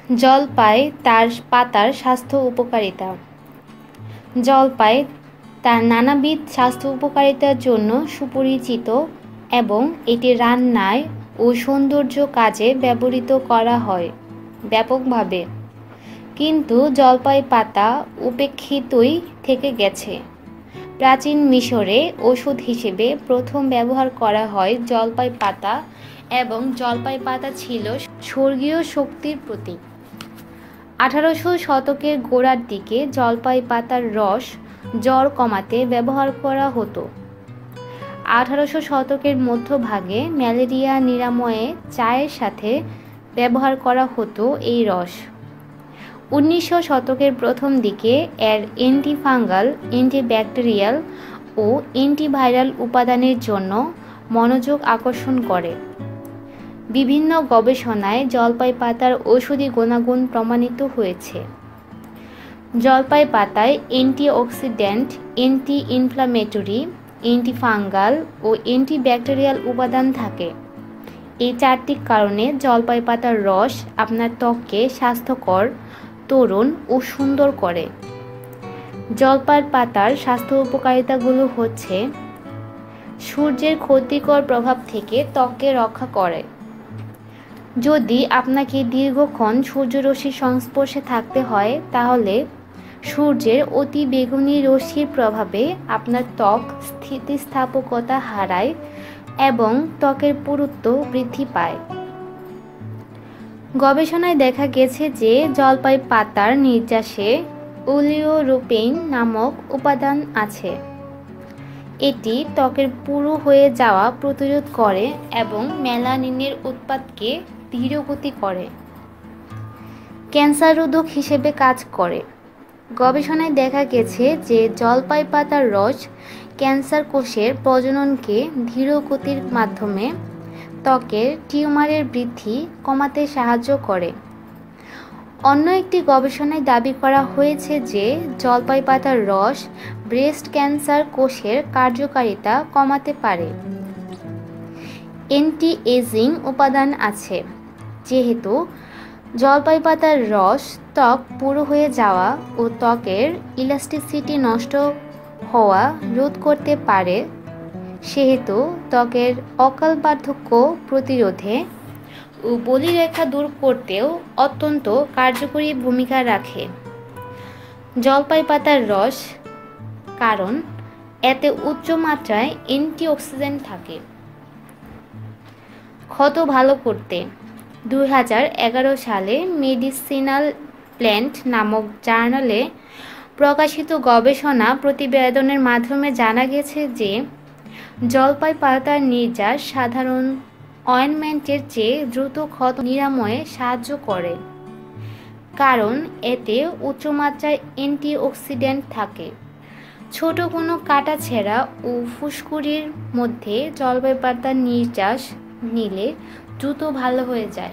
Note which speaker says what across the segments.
Speaker 1: জলপাই তার পাতার স্বাস্থ্য উপকারিতা। জলপাই তার নানাবিধ স্বাস্থ্য উপকারিতার জন্য সুপরিচিত এবং এটি রান্নায় ও সৌন্দর্য কাজে ব্যবহৃত করা হয় ব্যাপকভাবে। কিন্তু জলপাই পাতা উপেক্ষিতই থেকে গেছে। প্রাচীন মিশরে ওষুধ হিসেবে প্রথম ব্যবহার করা হয় জলপাই পাতা এবং জলপাই পাতা ছিল স্বর্গীয় শক্তির প্রতীক। 1800 শতকের গোড়ার দিকে জলপাই পাতার রস জ্বর কমাতে ব্যবহার করা হতো। 1800 শতকের মধ্যভাগে ম্যালেরিয়া নিরাময়ে চায়ের সাথে ব্যবহার করা হতো এই রস। 1900 শতকের প্রথম দিকে এর অ্যান্টিফাঙ্গাল, অ্যান্টিব্যাকটেরিয়াল ও অ্যান্টিভাইরাল উপাদানের জন্য মনোযোগ আকর্ষণ করে। বিভিন্ন গবেষণায় জলপাই পাতার ঔষধি গুণাগুণ প্রমাণিত হয়েছে। জলপাই পাতায় অ্যান্টিঅক্সিডেন্ট, অ্যান্টি ইনফ্লামেটরি, অ্যান্টিফাঙ্গাল ও অ্যান্টিব্যাকটেরিয়াল উপাদান থাকে। এই চারটি কারণে জলপাই পাতার রস আপনার ত্বককে স্বাস্থ্যকর, তরুণ ও সুন্দর করে। জলপাই পাতার স্বাস্থ্য উপকারিতাগুলো হচ্ছে: সূর্যের ক্ষতিকর প্রভাব থেকে ত্বককে রক্ষা করে। যদি আপনাকে দীর্ঘক্ষণ সূর্যরশ্মির সংস্পর্শে থাকতে হয় তাহলে সূর্যের অতি বেগুনি রশ্মির প্রভাবে আপনার ত্বক স্থিতিস্থাপকতা হারায় এবং ত্বকের পুরুত্ব বৃদ্ধি পায়। গবেষণায় দেখা গেছে যে জলপাই পাতার নির্যাসে ওলিওরোপেইন নামক উপাদান আছে। এটি ত্বকের পুরু হয়ে যাওয়া প্রতিরোধ করে এবং মেলানিনের উৎপাদকে ধীরগতি করে। ক্যান্সার রোধক হিসেবে কাজ করে। গবেষণায় দেখা গেছে যে জলপাই পাতার রস ক্যান্সার কোষের প্রজননকে ধীর গতির মাধ্যমে ত্বকের টিউমারের বৃদ্ধি কমাতে সাহায্য করে। অন্য একটি গবেষণায় দাবি করা হয়েছে যে জলপাই পাতার রস ব্রেস্ট ক্যান্সার কোষের কার্যকারিতা কমাতে পারে। অ্যান্টি এজিং উপাদান আছে। যেহেতু জলপাই পাতার রস ত্বক পুরু হয়ে যাওয়া ও ত্বকের ইলাস্টিসিটি নষ্ট হওয়া রোধ করতে পারে, সেহেতু ত্বকের অকাল বার্ধক্য প্রতিরোধে ও বলিরেখা দূর করতেও অত্যন্ত কার্যকরী ভূমিকা রাখে। জলপাই পাতার রস কারণ এতে উচ্চ মাত্রায় অ্যান্টিঅক্সিডেন্ট থাকে। ক্ষত ভালো করতে 2011 সালে মেডিসিনাল প্ল্যান্ট নামক জার্নালে প্রকাশিত গবেষণা প্রতিবেদনের মাধ্যমে জানা গেছে যে জলপাই পাতার নির্যাস সাধারণ অয়েনমেন্টের চেয়ে দ্রুত ক্ষত নিরাময়ে সাহায্য করে, কারণ এতে উচ্চমাত্রায় অ্যান্টিঅক্সিডেন্ট থাকে। ছোট কোনো কাটাছেঁড়া ও ফুসকুড়ির মধ্যে জলপাই পাতার নির্যাস নিলে দ্রুত ভালো হয়ে যায়।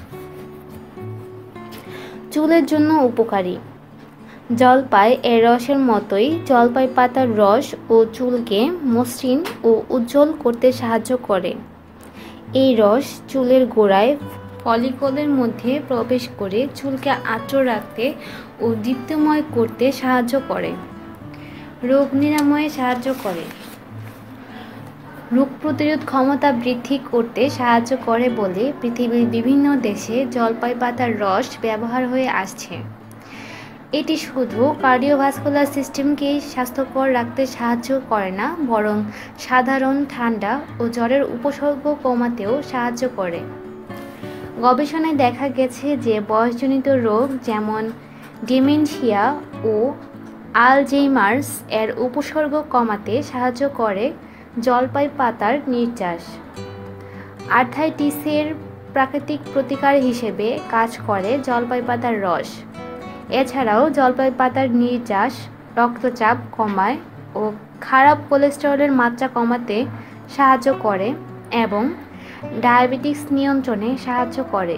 Speaker 1: চুলের জন্য উপকারী। জলপাই এর রসের মতোই জলপাই পাতার রস ও চুলকে মসৃণ ও উজ্জ্বল করতে সাহায্য করে। এই রস চুলের গোড়ায় ফলিকলের মধ্যে প্রবেশ করে চুলকে আর্দ্র রাখতে ও দীপ্তিময় করতে সাহায্য করে। রোগ নিরাময়ে সাহায্য করে। রোগ প্রতিরোধ ক্ষমতা বৃদ্ধি করতে সাহায্য করে বলে পৃথিবীর বিভিন্ন দেশে জলপাই পাতার রস ব্যবহার হয়ে আসছে। এটি শুধু কার্ডিওভাস্কুলার সিস্টেমকেই স্বাস্থ্যকর রাখতে সাহায্য করে না, বরং সাধারণ ঠান্ডা ও জ্বরের উপসর্গ কমাতেও সাহায্য করে। গবেষণায় দেখা গেছে যে বয়সজনিত রোগ যেমন ডিমেনশিয়া ও আলঝেইমার্স এর উপসর্গ কমাতে সাহায্য করে জলপাই পাতার নির্যাস। আর্থ্রাইটিসের প্রাকৃতিক প্রতিকার হিসেবে কাজ করে জলপাই পাতার রস। এছাড়াও জলপাই পাতার নির্যাস রক্তচাপ কমায় ও খারাপ কোলেস্টেরলের মাত্রা কমাতে সাহায্য করে এবং ডায়াবেটিস নিয়ন্ত্রণে সাহায্য করে।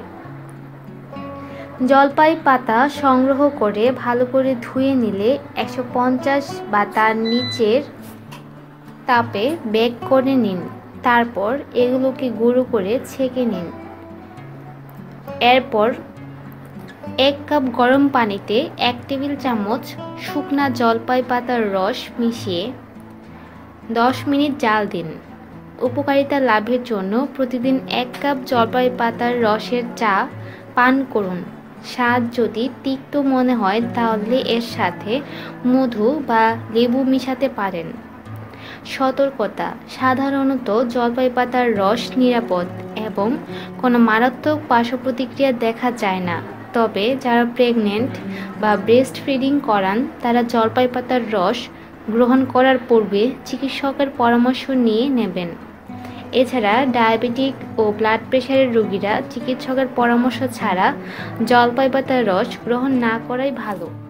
Speaker 1: জলপাই পাতা সংগ্রহ করে ভালো করে ধুয়ে নিলে 150 বা তার নিচের তাপে বেক করে নিন। তারপর এগুলোকে গুঁড়ো করে ছেঁকে নিন। এরপর 1 কাপ গরম পানিতে 1 টেবিল চামচ শুকনা জলপাই পাতার রস মিশিয়ে 10 মিনিট জাল দিন। উপকারিতা লাভের জন্য প্রতিদিন 1 কাপ জলপাই পাতার রসের চা পান করুন। স্বাদ যদি তিক্ত মনে হয় তাহলে এর সাথে মধু বা লেবু মিশাতে পারেন। সতর্কতা: সাধারণত জলপাই পাতার রস নিরাপদ এবং কোনো মারাত্মক পার্শ্বপ্রতিক্রিয়া দেখা যায় না। তবে যারা প্রেগন্যান্ট বা ব্রেস্ট ফিডিং করান তারা জলপাই পাতার রস গ্রহণ করার পূর্বে চিকিৎসকের পরামর্শ নিয়ে নেবেন। এছাড়া ডায়াবেটিক ও ব্লাড প্রেশারের রোগীরা চিকিৎসকের পরামর্শ ছাড়া জলপাই পাতার রস গ্রহণ না করাই ভালো।